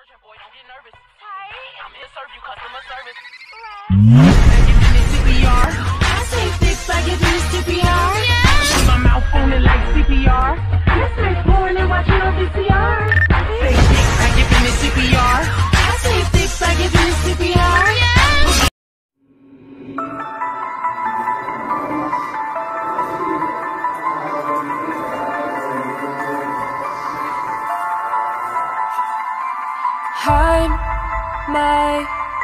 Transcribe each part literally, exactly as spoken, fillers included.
urgent, boy, don't get nervous. Tight. I'm here to serve you customer service. Right. C P R. I say fix like you do C P R. Yeah. Keep my mouth moving like C P R. Let's make porn and watch it on V C R. I say fix like you do C P R. I say fix like you do C P R. Yeah. Hide my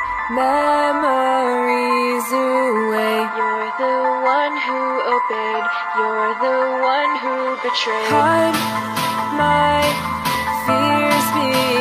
memories away. You're the one who obeyed. You're the one who betrayed. Hide my fears behind.